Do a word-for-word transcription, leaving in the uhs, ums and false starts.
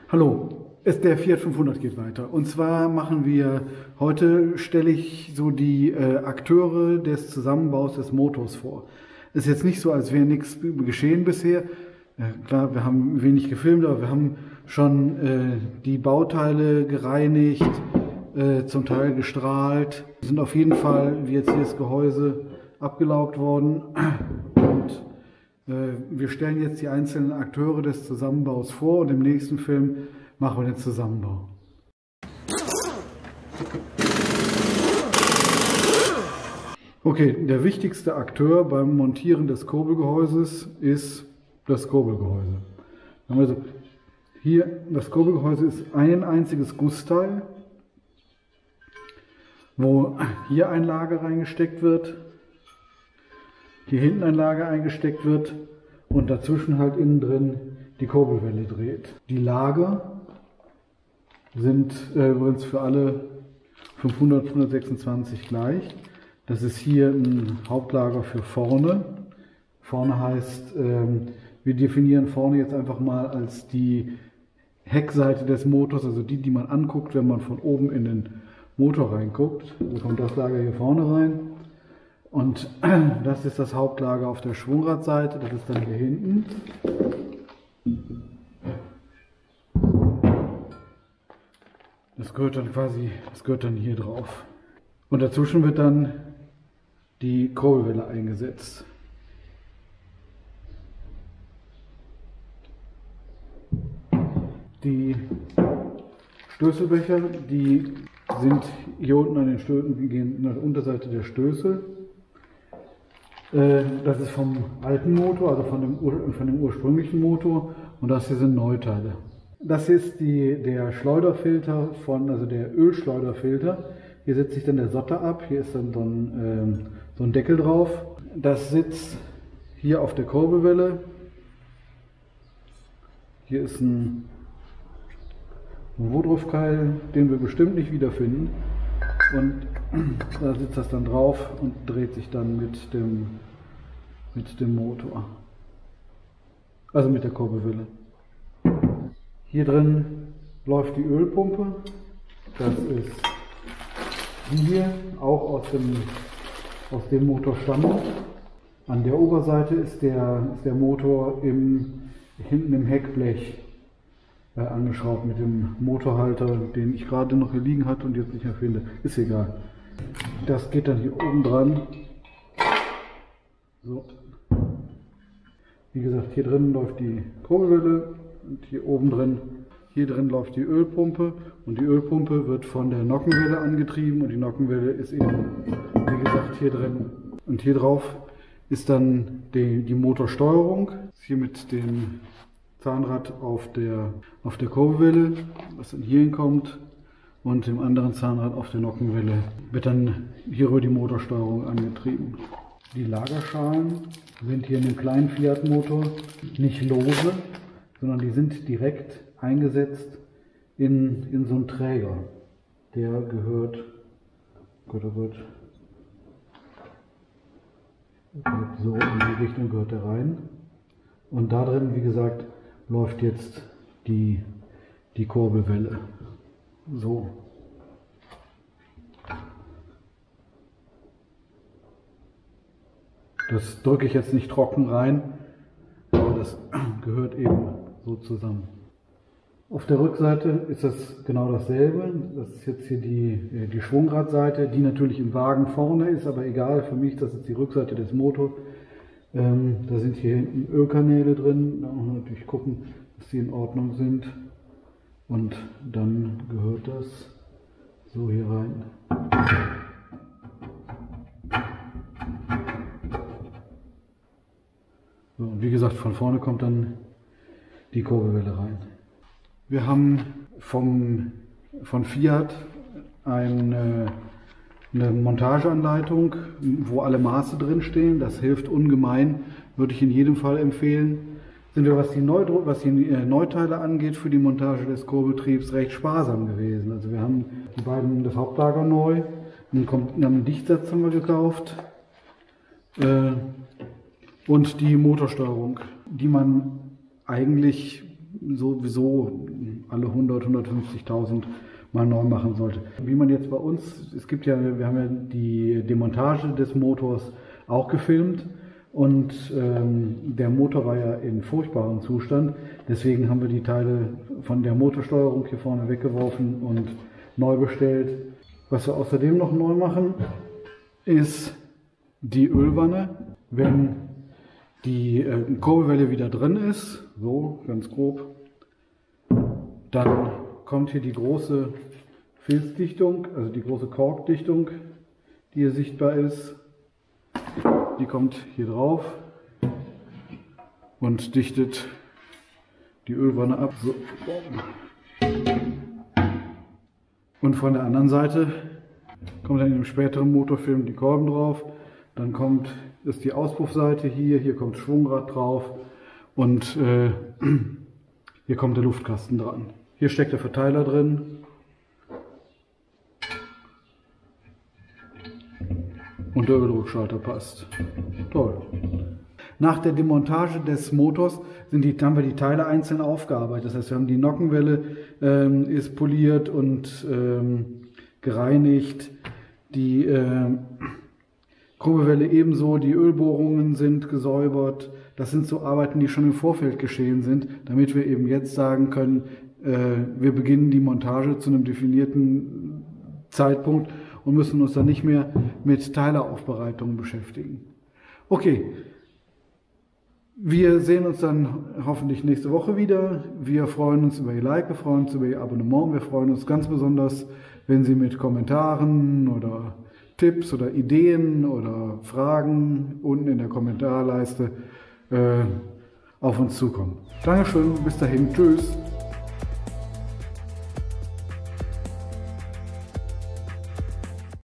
Hallo, es, der Fiat fünfhundert geht weiter. Und zwar machen wir, heute stelle ich so die äh, Akteure des Zusammenbaus des Motors vor. Es ist jetzt nicht so, als wäre nichts geschehen bisher. Äh, klar, wir haben wenig gefilmt, aber wir haben schon äh, die Bauteile gereinigt, äh, zum Teil gestrahlt. Sind auf jeden Fall, wie jetzt hier das Gehäuse, abgelaugt worden. Und wir stellen jetzt die einzelnen Akteure des Zusammenbaus vor und im nächsten Film machen wir den Zusammenbau. Okay, der wichtigste Akteur beim Montieren des Kurbelgehäuses ist das Kurbelgehäuse. Also hier, das Kurbelgehäuse ist ein einziges Gussteil, wo hier ein Lager reingesteckt wird, hier hinten ein Lager eingesteckt wird und dazwischen halt innen drin die Kurbelwelle dreht. Die Lager sind äh, übrigens für alle fünfhundert, hundertsechsundzwanzig gleich. Das ist hier ein Hauptlager für vorne. Vorne heißt, ähm, wir definieren vorne jetzt einfach mal als die Heckseite des Motors, also die, die man anguckt, wenn man von oben in den Motor reinguckt. So kommt das Lager hier vorne rein. Und das ist das Hauptlager auf der Schwungradseite, das ist dann hier hinten. Das gehört dann quasi, das gehört dann hier drauf. Und dazwischen wird dann die Kurbelwelle eingesetzt. Die Stößelbecher, die sind hier unten an den Stößen, die gehen nach der Unterseite der Stößel. Das ist vom alten Motor, also von dem, von dem ursprünglichen Motor, und das hier sind Neuteile. Das hier ist die, der Schleuderfilter, von, also der Ölschleuderfilter. Hier setzt sich dann der Sotter ab, hier ist dann so ein, äh, so ein Deckel drauf. Das sitzt hier auf der Kurbelwelle. Hier ist ein, ein Woodruff-Keil, den wir bestimmt nicht wiederfinden. Und da sitzt das dann drauf und dreht sich dann mit dem, mit dem Motor, also mit der Kurbelwelle. Hier drin läuft die Ölpumpe, das ist die hier, auch aus dem, aus dem Motor stammend. An der Oberseite ist der, ist der Motor im, hinten im Heckblech äh, angeschraubt mit dem Motorhalter, den ich gerade noch hier liegen hatte und jetzt nicht mehr finde. Ist egal. Das geht dann hier oben dran. So. Wie gesagt, hier drin läuft die Kurbelwelle und hier oben drin, hier drin läuft die Ölpumpe, und die Ölpumpe wird von der Nockenwelle angetrieben und die Nockenwelle ist eben, wie gesagt, hier drin. Und hier drauf ist dann die, die Motorsteuerung, hier mit dem Zahnrad auf der, auf der Kurbelwelle, was dann hier hinkommt, und dem anderen Zahnrad auf der Nockenwelle wird dann hierüber die Motorsteuerung angetrieben. Die Lagerschalen sind hier in dem kleinen Fiat-Motor nicht lose, sondern die sind direkt eingesetzt in, in so einen Träger. Der gehört, Gott, oh Gott, so in die Richtung gehört er rein. Und da drin, wie gesagt, läuft jetzt die, die Kurbelwelle. So. Das drücke ich jetzt nicht trocken rein, aber das gehört eben so zusammen. Auf der Rückseite ist das genau dasselbe. Das ist jetzt hier die, die Schwungradseite, die natürlich im Wagen vorne ist, aber egal, für mich, das ist die Rückseite des Motors. Ähm, da sind hier hinten Ölkanäle drin, da muss man natürlich gucken, dass die in Ordnung sind, und dann gehört das so hier rein. So, und wie gesagt, von vorne kommt dann die Kurbelwelle rein. Wir haben vom, von Fiat eine, eine Montageanleitung, wo alle Maße drin stehen. Das hilft ungemein, würde ich in jedem Fall empfehlen. Sind wir, was die, Neudruck, was die Neuteile angeht, für die Montage des Kurbeltriebs recht sparsam gewesen. Also wir haben die beiden, das Hauptlager neu, einen Dichtsatz haben wir gekauft, äh, und die Motorsteuerung, die man eigentlich sowieso alle hundert, hundertfünfzigtausend mal neu machen sollte. Wie man jetzt bei uns, es gibt ja, wir haben ja die Demontage des Motors auch gefilmt und ähm, der Motor war ja in furchtbarem Zustand. Deswegen haben wir die Teile von der Motorsteuerung hier vorne weggeworfen und neu bestellt. Was wir außerdem noch neu machen, ist die Ölwanne. Wenn die äh, Kurbelwelle wieder drin ist, so ganz grob, dann kommt hier die große Filzdichtung, also die große Korkdichtung, die hier sichtbar ist. Die kommt hier drauf und dichtet die Ölwanne ab. So. Und von der anderen Seite kommt dann in dem späteren Motorfilm die Kolben drauf. Dann kommt, ist die Auspuffseite hier, hier kommt Schwungrad drauf und äh, hier kommt der Luftkasten dran. Hier steckt der Verteiler drin. Und der Öldruckschalter passt. Toll. Nach der Demontage des Motors sind die, haben wir die Teile einzeln aufgearbeitet. Das heißt, wir haben die Nockenwelle ähm, ist poliert und ähm, gereinigt. Die äh, Kurbelwelle ebenso, die Ölbohrungen sind gesäubert. Das sind so Arbeiten, die schon im Vorfeld geschehen sind, damit wir eben jetzt sagen können, äh, wir beginnen die Montage zu einem definierten Zeitpunkt und müssen uns dann nicht mehr mit Teileaufbereitung beschäftigen. Okay, wir sehen uns dann hoffentlich nächste Woche wieder. Wir freuen uns über Ihr Like, wir freuen uns über Ihr Abonnement, wir freuen uns ganz besonders, wenn Sie mit Kommentaren oder Tipps oder Ideen oder Fragen unten in der Kommentarleiste äh, auf uns zukommen. Dankeschön, bis dahin, tschüss.